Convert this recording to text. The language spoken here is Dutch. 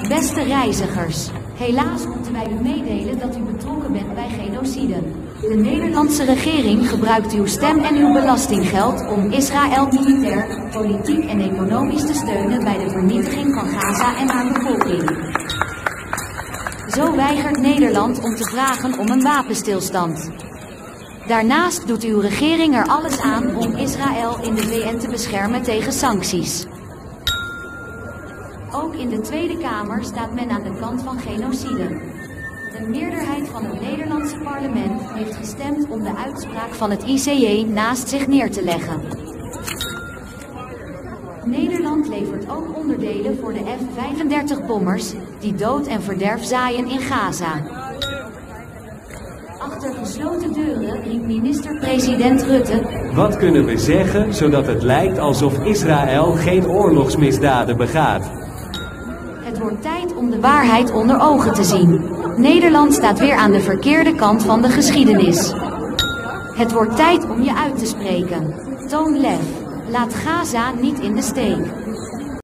Beste reizigers, helaas moeten wij u meedelen dat u betrokken bent bij genocide. De Nederlandse regering gebruikt uw stem en uw belastinggeld om Israël militair, politiek en economisch te steunen bij de vernietiging van Gaza en haar bevolking. Zo weigert Nederland om te vragen om een wapenstilstand. Daarnaast doet uw regering er alles aan om Israël in de VN te beschermen tegen sancties. Ook in de Tweede Kamer staat men aan de kant van genocide. Een meerderheid van het Nederlandse parlement heeft gestemd om de uitspraak van het ICJ naast zich neer te leggen. Nederland levert ook onderdelen voor de F-35-bommers die dood en verderf zaaien in Gaza. Achter gesloten deuren riep minister-president Rutte: Wat kunnen we zeggen zodat het lijkt alsof Israël geen oorlogsmisdaden begaat? Het wordt tijd om de waarheid onder ogen te zien. Nederland staat weer aan de verkeerde kant van de geschiedenis. Het wordt tijd om je uit te spreken. Toon lef. Laat Gaza niet in de steek.